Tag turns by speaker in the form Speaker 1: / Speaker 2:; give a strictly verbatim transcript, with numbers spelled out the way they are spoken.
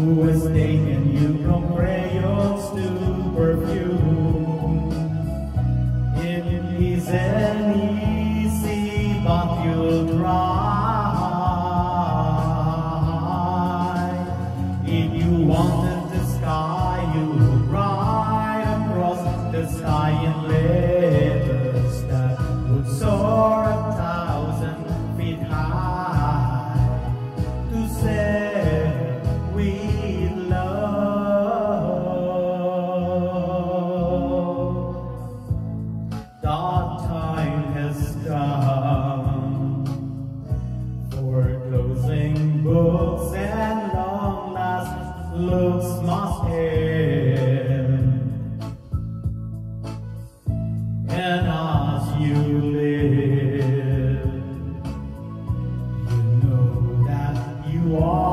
Speaker 1: who has taken you from crayons to perfume. It isn't easy, but you'll try. If you wanted the sky, you would ride across the sky in letters that would soar a thousand feet high to say we love. The time has come for closing books and long last looks must end. And as you live, you know that you are